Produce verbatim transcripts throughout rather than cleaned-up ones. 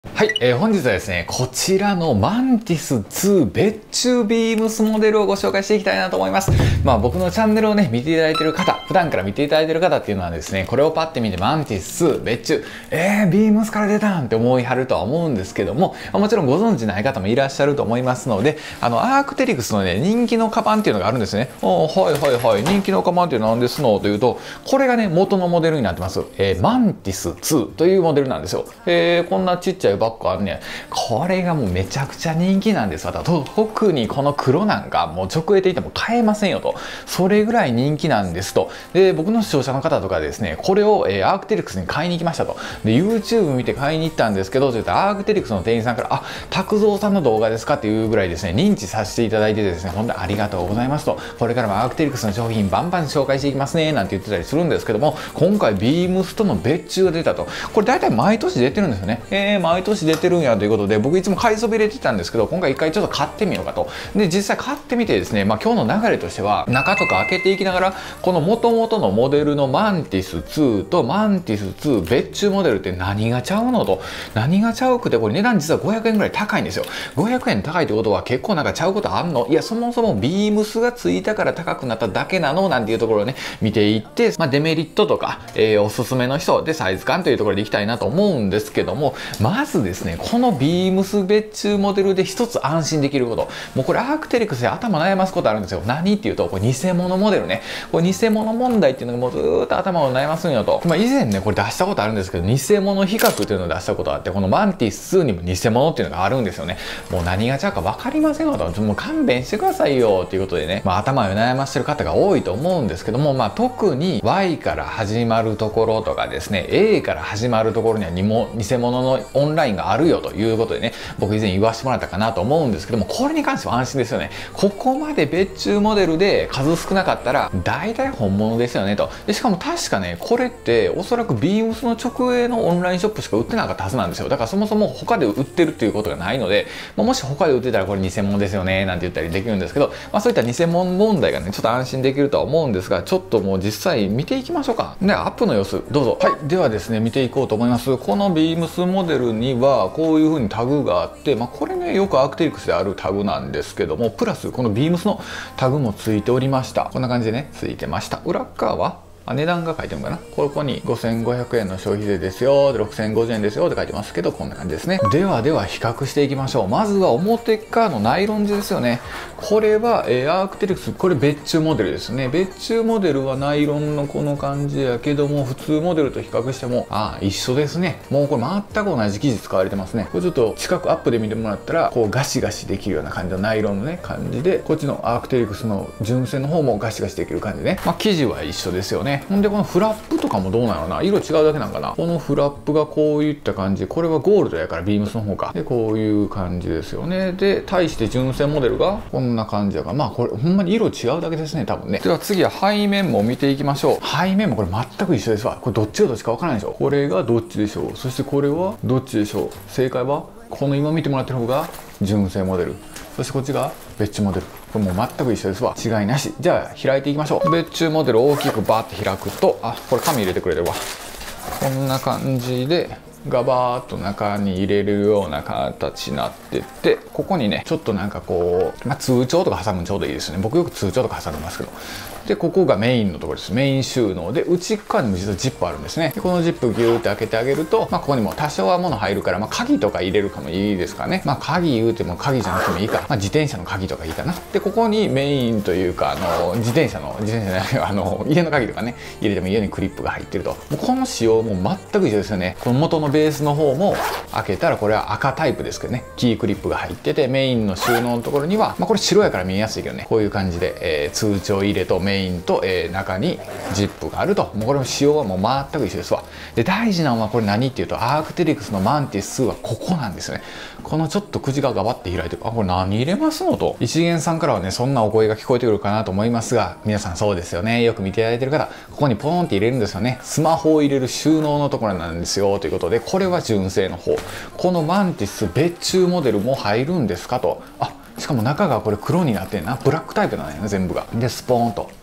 はい、えー、本日はですね、こちらのマンティスツー別注ビームスモデルをご紹介していきたいなと思います。まあ僕のチャンネルをね、見ていただいている方、普段から見ていただいている方っていうのはですね、これをパッて見てマンティスツー別注、えー、ビームスから出たんって思いはるとは思うんですけども、もちろんご存知ない方もいらっしゃると思いますので、あの、アークテリクスのね、人気のカバンっていうのがあるんですね。おー、はいはいはい、人気のカバンって何ですのというと、これがね、元のモデルになってます。えー、マンティスツーというモデルなんですよ。えー、こんなちっちゃいバッグあるね。これがもうめちゃくちゃ人気なんです。また特にこの黒なんかもう直営でいても買えませんよと。それぐらい人気なんですと。で、僕の視聴者の方とかですね、これを、えー、アークテリクスに買いに行きましたと。で、YouTube 見て買いに行ったんですけど、そういったアークテリクスの店員さんから、あ、拓蔵さんの動画ですかっていうぐらいですね、認知させていただいてですね、本当にありがとうございますと。これからもアークテリクスの商品バンバン紹介していきますね、なんて言ってたりするんですけども、今回ビームスとの別注が出たと。これ大体毎年出てるんですよね。えー、毎年出てるんやということで、僕いつも買いそびれてたんですけど、今回一回ちょっと買ってみようかと。で、実際買ってみてですね、まあ今日の流れとしては、中とか開けていきながら、この元々のモデルのマンティスツーとマンティスツー別注モデルって何がちゃうのと。何がちゃうくて、これ値段実はごひゃくえんぐらい高いんですよ。ごひゃくえん高いってことは結構なんかちゃうことあんの？いや、そもそもビームスがついたから高くなっただけなのなんていうところをね、見ていって、まあデメリットとか、えー、おすすめの人でサイズ感というところでいきたいなと思うんですけども、まずですね、このビームス別注モデルで一つ安心できること。もうこれアークテリクスで頭悩ますことあるんですよ。何っていうと、これ偽物モデルね。これ偽物問題っていうのがもうずーっと頭を悩ますんよと。まあ以前ね、これ出したことあるんですけど、偽物比較っていうのを出したことあって、このマンティスツーにも偽物っていうのがあるんですよね。もう何がちゃうか分かりませんよと。もう勘弁してくださいよっていうことでね、まあ頭を悩ましてる方が多いと思うんですけども、まあ特に ワイ から始まるところとかですね、エー から始まるところにはにも偽物のオンラインがあるよということでね、僕以前言わせてもらったかなと思うんですけども、これに関しては安心ですよね。ここまで別注モデルで数少なかったら大体本物ですよねと。でしかも確かね、これっておそらくビームスの直営のオンラインショップしか売ってなかったはずなんですよ。だからそもそも他で売ってるっていうことがないので、まあ、もし他で売ってたらこれ偽物ですよねなんて言ったりできるんですけど、まあ、そういった偽物問題がねちょっと安心できるとは思うんですが、ちょっともう実際見ていきましょうか。で、アップの様子どうぞ。はい、ではですね、見ていこうと思います。このビームスモデルにはこういう風にタグがあって、まあ、これねよくアークテリクスであるタグなんですけども、プラスこのビームスのタグもついておりました。こんな感じでねついてました。裏側はあ、値段が書いてるのかな。ここにごせんごひゃくえんの消費税ですよ、ろくせんごじゅうえんですよって書いてますけど、こんな感じですね。ではでは比較していきましょう。まずは表側のナイロン地ですよね。これは、えー、アークテリクス、これ別注モデルですね。別注モデルはナイロンのこの感じやけども、普通モデルと比較しても、ああ、一緒ですね。もうこれ全く同じ生地使われてますね。これちょっと近くアップで見てもらったら、こうガシガシできるような感じのナイロンのね、感じで、こっちのアークテリクスの純正の方もガシガシできる感じでね。まあ生地は一緒ですよね。ほんでこのフラップとかもどうなのな、色違うだけなんかな。このフラップがこういった感じ、これはゴールドやからビームスの方かで、こういう感じですよね。で対して純正モデルがこんな感じやから、まあこれほんまに色違うだけですね多分ね。では次は背面も見ていきましょう。背面もこれ全く一緒ですわ。これどっちがどっちかわからないでしょ。これがどっちでしょう。そしてこれはどっちでしょう。正解はこの今見てもらってる方が純正モデル、そしてこっちが別注モデル。これもう全く一緒ですわ。違いなし。じゃあ開いていきましょう。別注モデルを大きくバーって開くと、あ、これ紙入れてくれるわ。こんな感じでガバーッと中に入れるような形になってて、ここにねちょっとなんかこう、まあ、通帳とか挟むのちょうどいいですね。僕よく通帳とか挟んでますけど。でここがメインのところです。メイン収納で内側にも実はジップあるんですね。でこのジップギューって開けてあげると、まあ、ここにも多少は物入るから、まあ、鍵とか入れるかもいいですかね。まあ鍵言うても鍵じゃなくてもいいから、まあ、自転車の鍵とかいいかな。でここにメインというか、あの自転車の自転車じゃないあの家の鍵とかね入れても家にクリップが入ってると。もうこの仕様も全く一緒ですよね。この元のベースの方も開けたらこれは赤タイプですけどね、キークリップが入ってて、メインの収納のところには、まあ、これ白やから見えやすいけどね、こういう感じで、えー、通帳入れとメインと、えー、中にジップがあると。もうこれも仕様はもう全く一緒ですわ。で大事なのはこれ何っていうと、アークテリクスのマンティスツーはここなんですよね。このちょっと口がガバッて開いてる、あ、これ何入れますのと。一元さんからはねそんなお声が聞こえてくるかなと思いますが、皆さんそうですよね。よく見ていただいてる方、ここにポーンって入れるんですよね。スマホを入れる収納のところなんですよということで、これは純正の方。このマンティス別注モデルも入るんですかと。あ、しかも中がこれ黒になってんな。ブラックタイプなんやね全部が。でスポーンと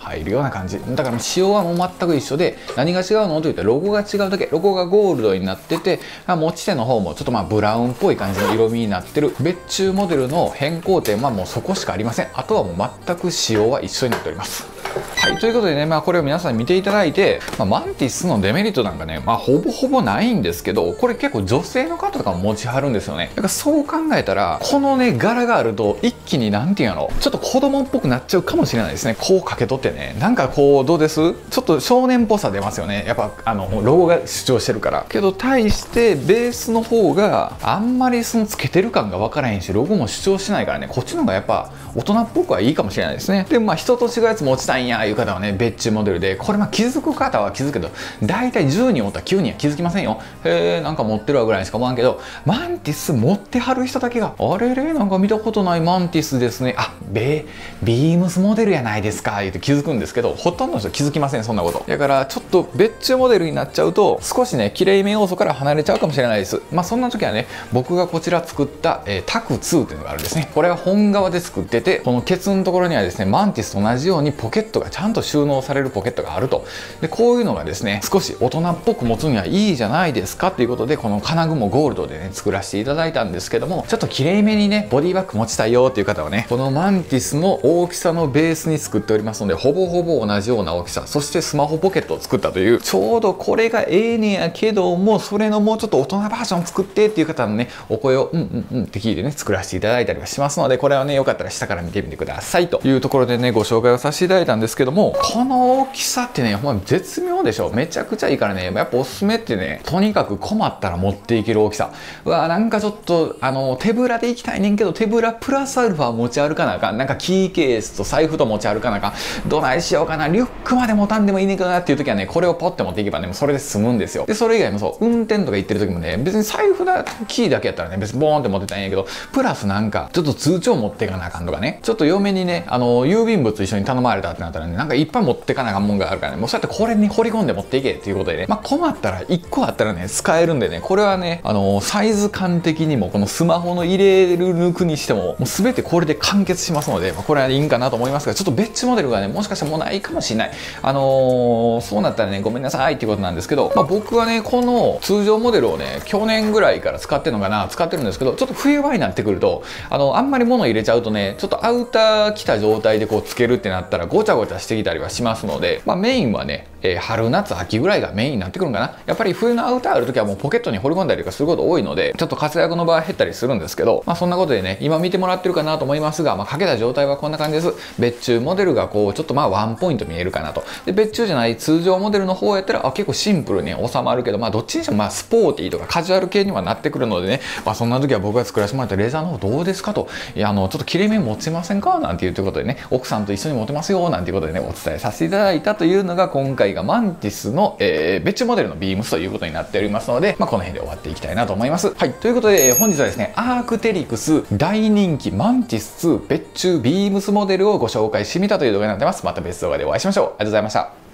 入るような感じ。だから仕様はもう全く一緒で、何が違うのといったらロゴが違うだけ。ロゴがゴールドになってて、持ち手の方もちょっとまあブラウンっぽい感じの色味になってる。別注モデルの変更点はもうそこしかありません。あとはもう全く仕様は一緒になっております。はい、ということでね、まあ、これを皆さん見ていただいて、まあ、マンティスのデメリットなんかね、まあ、ほぼほぼないんですけど、これ結構女性の方とかも持ちはるんですよね。だからそう考えたら、このね、柄があると、一気になんていうの、ちょっと子供っぽくなっちゃうかもしれないですね。こうかけ取ってね。なんかこう、どうです？ちょっと少年っぽさ出ますよね。やっぱ、あの、ロゴが主張してるから。けど、対して、ベースの方があんまりそのつけてる感が分からへんし、ロゴも主張しないからね、こっちの方がやっぱ大人っぽくはいいかもしれないですね。でもまあ人と違うやつ持ちたいんやいう方はね、別注モデルで、これまあ気づく方は気づくけど、大体じゅうにんおったらきゅうにんは気づきませんよ。へえ、なんか持ってるわぐらいしか思わんけど、マンティス持ってはる人だけが、あれれ、なんか見たことないマンティスですね。あ、ベビームスモデルやないですか言って気づくんですけど、ほとんどの人気づきません、そんなこと。だからちょっと別注モデルになっちゃうと、少しね、綺麗め要素から離れちゃうかもしれないです。まあそんな時はね、僕がこちら作った、えー、タクツーというのがあるんですね。これは本革で作ってて、このケツのところにはですね、マンティスと同じようにポケットがちゃんと収納されるポケットがあると。で、こういうのがですね、少し大人っぽく持つにはいいじゃないですかということで、この金具もゴールドでね、作らせていただいたんですけども、ちょっと綺麗めにね、ボディバッグ持ちたいよっていう方はね、このマンティスの大きさのベースに作っておりますので、ほぼほぼ同じような大きさ、そしてスマホポケットを作ったという、ちょうどこれがええねやけども、それのもうちょっと大人バージョン作ってっていう方のね、お声をうんうんうんって聞いてね、作らせていただいたりはしますので、これはね、よかったら下から見てみてくださいというところでね、ご紹介をさせていただいたんですけども、この大きさってね、ほんま絶妙でしょ。めちゃくちゃいいからね、やっぱおすすめってね、とにかく困ったら持っていける大きさ。うわ、なんかちょっと、あの、手ぶらで行きたいねんけど、手ぶらプラスアルファ持ち歩かなあかん。なんかキーケースと財布と持ち歩かなあかん。どないしようかな。リュックまで持たんでもいいねんけどなっていう時はね、これをポッて持っていけばね、もうそれで済むんですよ。で、それ以外もそう、運転とか行ってる時もね、別に財布だ、キーだけやったらね、別にボーンって持ってたらいいんやけど、プラスなんか、ちょっと通帳持っていかなあかんとかね、ちょっと嫁にね、あの、郵便物一緒に頼まれたってなったらね、なんかいっぱい持ってかなあかんもんがあるからね、もうそうやってこれに掘り込んで持っていけっていうことでね、まあ困ったらいっこあったらね、使えるんでね、これはね、あの、サイズ感的にも、このスマホの入れる抜くにしても、もう全てこれで完結しますので、まあ、これはいいんかなと思いますが、ちょっと別モデルがね、もしかしたらもうないかもしれない。あのー、そうなったらね、ごめんなさいっていうことなんですけど、まあ、僕はね、この通常モデルをね、去年ぐらいから使ってるのかな、使ってるんですけど、ちょっと冬場になってくると、あの、あんまり物入れちゃうとね、ちょっとアウター着た状態でこうつけるってなったら、ごちゃごちゃしてきたりはしますので、まあ、メインはね、えー、春夏秋ぐらいがメインになってくるんかな。やっぱり冬のアウターある時はもうポケットに掘り込んだりとかすること多いので、ちょっと活躍の場は減ったりするんですけど、まあそんなことでね、今見てもらってるかなと思いますが、まあかけた状態はこんな感じです。別注モデルがこう、ちょっとまあワンポイント見えるかなと。で、別注じゃない通常モデルの方やったら、あ、結構シンプルに収まるけど、まあどっちにしてもまあスポーティーとかカジュアル系にはなってくるのでね、まあそんな時は僕が作らせてもらったレザーの方どうですかと、いや、あの、ちょっと切れ目持ちませんかなんていうということでね、奥さんと一緒に持てますよなんていうことでね、お伝えさせていただいたというのが今回がマンティスの、えー、別注モデルのビームスということになっておりますので、まあ、この辺で終わっていきたいなと思います。はい。ということで、えー、本日はですね、アークテリクス大人気マンティスツー別注ビームスモデルをご紹介してみたという動画になってます。また別動画でお会いしましょう。ありがとうございました。